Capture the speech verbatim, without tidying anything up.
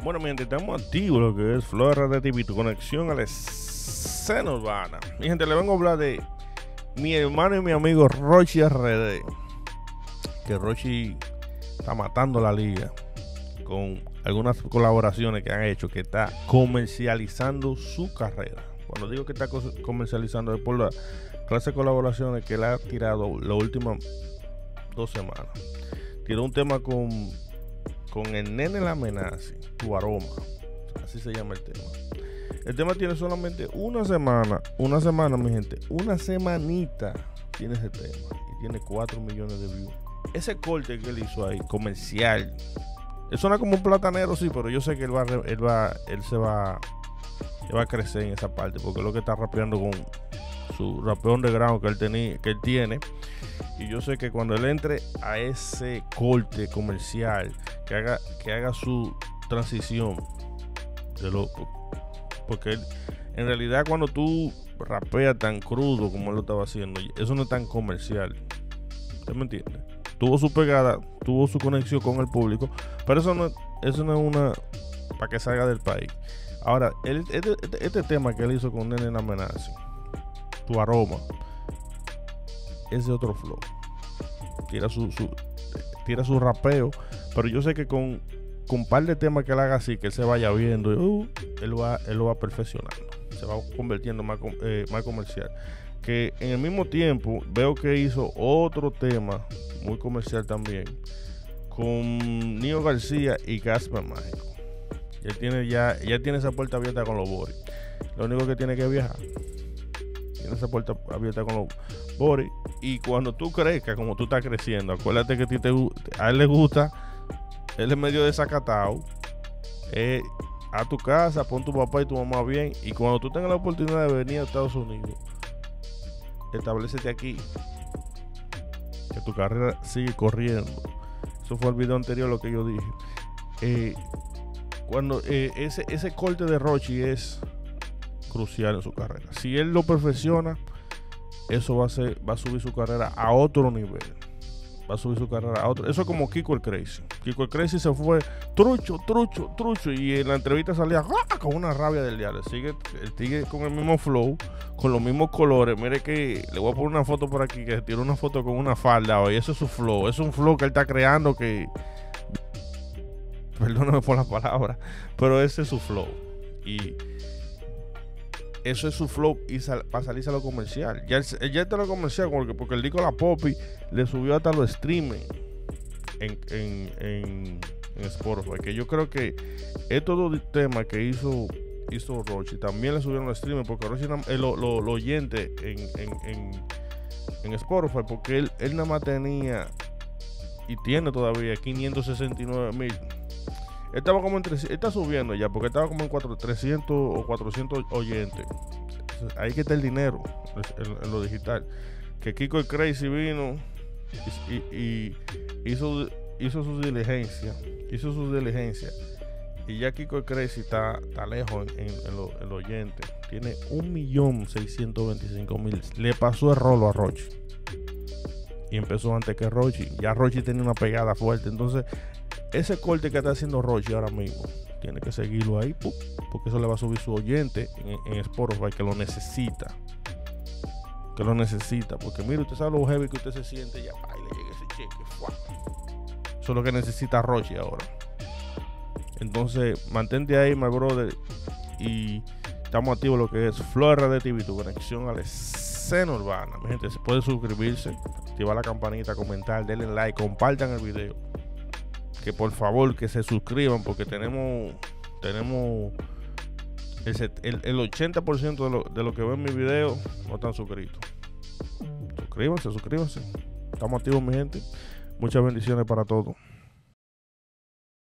Bueno, mi gente, estamos activos lo que es Flow R D T V, tu conexión a la escena urbana. Mi gente, le vengo a hablar de mi hermano y mi amigo Rochi R D. Que Rochi está matando la liga con algunas colaboraciones que han hecho, que está comercializando su carrera. Cuando digo que está comercializando es por la clase de colaboraciones que él ha tirado las últimas dos semanas. Tiró un tema con, con el Nene La Amenaza, Tu Aroma, así se llama el tema. El tema tiene solamente una semana, una semana, mi gente, una semanita tiene ese tema y tiene cuatro millones de views. Ese corte que él hizo ahí, comercial, él suena como un platanero, sí, pero yo sé que él va, él va, él se va, él va a crecer en esa parte, porque es lo que está rapeando con su rapeo underground que él tenía, que él tiene. Y yo sé que cuando él entre a ese corte comercial, que haga, que haga su transición de loco, porque él, en realidad cuando tú rapeas tan crudo como él lo estaba haciendo, eso no es tan comercial. ¿Usted me entiende? Tuvo su pegada, tuvo su conexión con el público, pero eso no, eso no es una para que salga del país. Ahora, él, este, este, este tema que él hizo con Nene La Amenaza, Tu Aroma, es de otro flow. Tira su, su, tira su rapeo, pero yo sé que con, con un par de temas que él haga así, que él se vaya viendo, uh, él, va, él lo va perfeccionando, se va convirtiendo más, eh, más comercial. Que en el mismo tiempo veo que hizo otro tema muy comercial también con Nio García y Casper Mágico. Ya tiene, ya, ya tiene esa puerta abierta con los Boris. Lo único que tiene que viajar. Tiene esa puerta abierta con los Boris. Y cuando tú crezcas, como tú estás creciendo, acuérdate que a, ti te, a él le gusta, él es medio desacatado. Eh, a tu casa, pon tu papá y tu mamá bien. Y cuando tú tengas la oportunidad de venir a Estados Unidos, establecete aquí, que tu carrera sigue corriendo. Eso fue el video anterior lo que yo dije. Eh, cuando eh, ese, ese corte de Rochi es crucial en su carrera. Si él lo perfecciona, eso va a ser, va a subir su carrera a otro nivel. Va a subir su carrera a otro. Eso es como Kiko el Crazy. Kiko el Crazy se fue trucho, trucho, trucho. Y en la entrevista salía ¡ah! Con una rabia del diablo. Sigue, sigue con el mismo flow, con los mismos colores. Mire que le voy a poner una foto por aquí, que se tiró una foto con una falda hoy. Eso es su flow. Es un flow que él está creando que, perdóname por la palabra, pero ese es su flow. Y eso es su flow y sal, para salirse a lo comercial. Ya, él, ya está en lo comercial porque, porque el disco La Poppy le subió hasta los streaming en, en, en, en Spotify. Que yo creo que estos dos temas que hizo, hizo Rochi también le subieron los streaming, porque Rochi eh, lo, lo, lo oyente en, en, en, en Spotify, porque él, él nada más tenía y tiene todavía quinientos sesenta y nueve mil. Estaba como en trescientos, está subiendo ya, porque estaba como en cuatrocientos, trescientos o cuatrocientos oyentes. Entonces, ahí que está el dinero en, en lo digital. Que Kiko el Crazy vino y, y, y hizo, hizo su diligencia, hizo su diligencia. Y ya Kiko el Crazy está, está lejos en, en, en, lo, en lo oyente. Tiene un millón seiscientos veinticinco mil. Le pasó el rolo a Rochi. Y empezó antes que Rochi. Ya Rochi tenía una pegada fuerte. Entonces, ese corte que está haciendo Rochi ahora mismo, tiene que seguirlo ahí, porque eso le va a subir su oyente en, en Spotify, que lo necesita. Que lo necesita. Porque mire, usted sabe lo heavy que usted se siente. Ya, ay, le llega ese cheque. ¡Fua! Eso es lo que necesita Rochi ahora. Entonces, mantente ahí, my brother. Y estamos activos lo que es Flow R D T V, tu conexión a la escena urbana. Mi gente, se puede suscribirse, activar la campanita, comentar, denle like, compartan el video. Que por favor que se suscriban, porque tenemos tenemos el, el, el ochenta por ciento de lo, de lo que ven mi video no están suscritos. Suscríbanse, suscríbanse. Estamos activos, mi gente. Muchas bendiciones para todos.